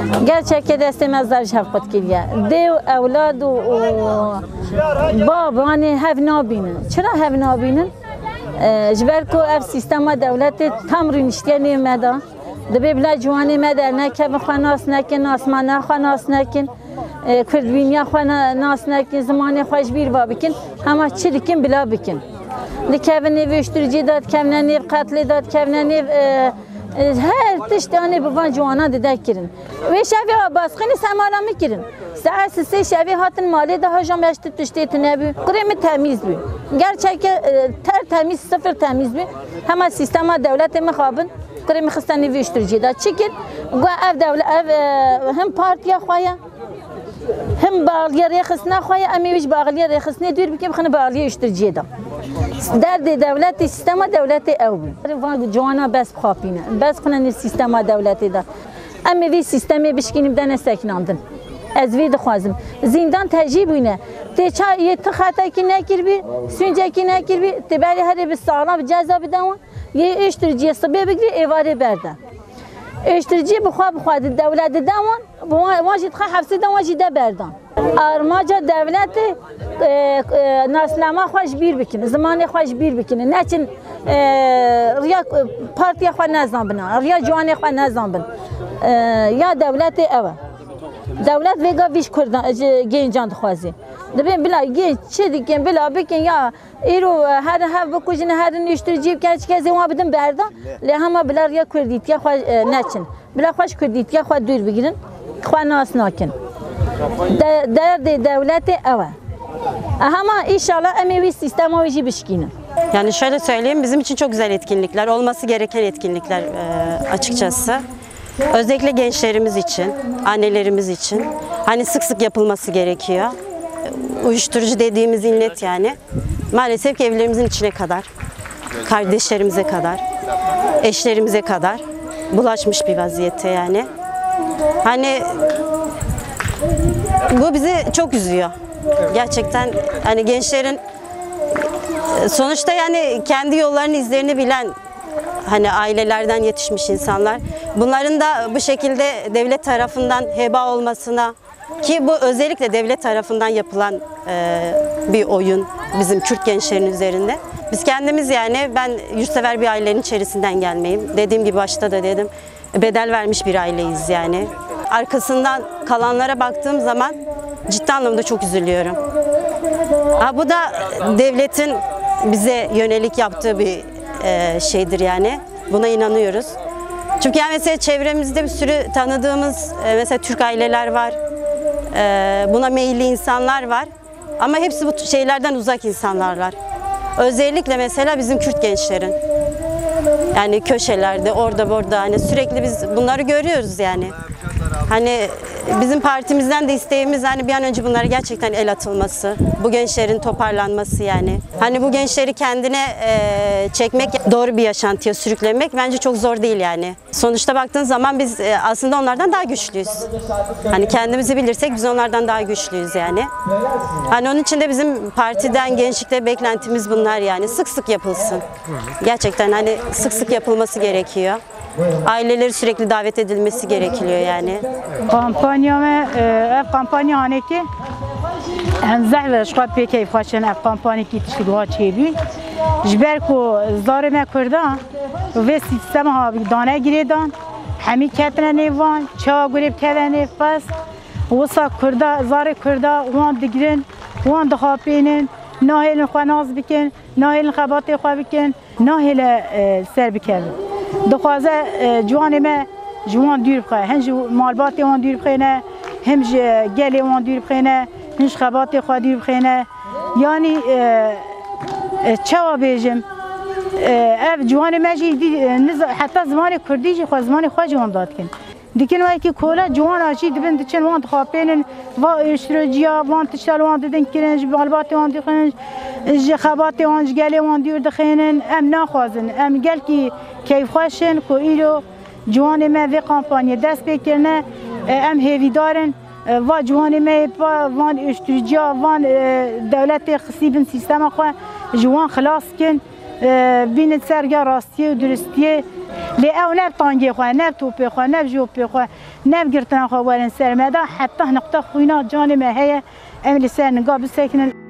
gerçekten destemez dar şefkat kiliye. Dev evlad و bab hani hev nabinin. Çıra hev nabinin? جبر کو اف سیستم دولت تمرین اشتیانی مدا دبی بلا جوانی مدا نکه بخناس نکن آسمان خناس نکن کردوینیا خنا ناس نکن زمان خوش بیر با بکن همه چی دکن بلا بکن لکهونی وشترجی داد کهونی قتل داد کهونی her tiştani baban juana dedekirin. Ve şevi baskını samara mikirin. Saat şevi hatın mali daha jam yaştı tiştetine bi. Kremi temiz bi. Gerçekten tertemiz sıfır temiz bi. Hemen sistema devlete mekabın. Kremi xistani viştirici da çıkın. Bu ev devlet ev hem partiye xoya hem bağlıya rexisne xoya emiviş bağlıya rexisne dür bikim xını bağlıya viştirici da. درد دولتی سیستم دولتی او بود. وان جوانا بس خاپینه. بس کنن سیستم دولتی دا. اما وی سیستمی بشکنیم دن استکناندن. از وی دخوازم. زندان تجیب اینه. تچا یه تخطی کی نکربی، سونجا کی نکربی، تبری هری به سالم جزا بدون. یه اشتراجی صبح بگیری ایواره برده. اشتراجی بخواد دولت دامون. واجد خا حبسی دام واجد بردان. Armaca devleti naslama hoş bir bikini, zamanı hoş bir bikini. Neçin riya partiye hoş nazam bina, riya cuanı hoş nazam bin. Ya devleti eve. Devlet vega viş kurdan gencan dixwazi. Dibin bila genç çi dikin bila bikin ya iro her hev bukujin her niştirici kaç kez wan bidin berda. Le hama bila riya kurditiya hoş neçin. Bila hoş kurditiya hoş dur bigirin. Xwa nas nakin. Derdi devleti eve. Ama inşallah emevi sistemi oji bişkine. Yani şöyle söyleyeyim, bizim için çok güzel etkinlikler, olması gereken etkinlikler açıkçası. Özellikle gençlerimiz için, annelerimiz için hani sık sık yapılması gerekiyor. Uyuşturucu dediğimiz illet yani. Maalesef ki evlerimizin içine kadar, kardeşlerimize kadar, eşlerimize kadar bulaşmış bir vaziyette yani. Hani bu bizi çok üzüyor. Gerçekten hani gençlerin sonuçta yani kendi yollarının izlerini bilen hani ailelerden yetişmiş insanlar. Bunların da bu şekilde devlet tarafından heba olmasına, ki bu özellikle devlet tarafından yapılan bir oyun bizim Kürt gençlerin üzerinde. Biz kendimiz yani ben yurtsever bir ailenin içerisinden gelmeyim. Dediğim gibi başta da dedim, bedel vermiş bir aileyiz yani. Arkasından kalanlara baktığım zaman ciddi anlamda çok üzülüyorum. Bu da devletin bize yönelik yaptığı bir şeydir yani. Buna inanıyoruz. Çünkü yani mesela çevremizde bir sürü tanıdığımız mesela Türk aileler var. Buna meyilli insanlar var. Ama hepsi bu şeylerden uzak insanlarlar. Özellikle mesela bizim Kürt gençlerin. Yani köşelerde, orada burada hani sürekli biz bunları görüyoruz yani. Hani bizim partimizden de isteğimiz hani bir an önce bunlara gerçekten el atılması, bu gençlerin toparlanması yani. Hani bu gençleri kendine çekmek, doğru bir yaşantıya sürüklemek bence çok zor değil yani. Sonuçta baktığın zaman biz aslında onlardan daha güçlüyüz. Hani kendimizi bilirsek biz onlardan daha güçlüyüz yani. Hani onun için de bizim partiden, gençlikte beklentimiz bunlar yani. Sık sık yapılsın. Gerçekten hani sık sık yapılması gerekiyor. Aileleri sürekli davet edilmesi gerekiyor yani. Kampanya ev kampanya haneki hem zahve şkat peki ifhaşen ev kampanya ki tişkilat çebi. Jber ko zareme kurda ve sistem ha bir dane giredan. Hemi ketne nevan, çağa görüp keve nefes. Vasa kurda zare kurda wan digrin, wan dahapinin nahilin xanaz bikin, nahilin xabatı xwa bikin, nahile ser bikin. دخوازه جوان ما جوان دور بخواه هنج مالبات وان دور بخینه همج گل وان دور بخینه هنج خبات خواه دور بخینه یعنی چه بیجم اف جوان ما جی حتی زمان کردی جی خواه زمان خواه جوان داد کن دیکن وای که کولا جوان آجی دبن دچن وان خواپینن و اشتراجیا وان تشتال وان ددن کنن مالبات وان دور خینن خبات وان گل وان دور دخینن ام نخوازن ام گل کی کیف خوشن کو ایرو جوان ما و کمپانی دست بکنه ام هیویدارن و جوان ما وان اشتراجیا وان دولت خصیبن سیستم خو جوان خلاص کن بین سرگا راستی و درستی لی او نب تانگی خواه نب توپی خواه نب جوپی خواه نب گرتنا خواه ورن سرمدا حتی نقطه خوینا جان مهیه املی سر نگاه بسکنن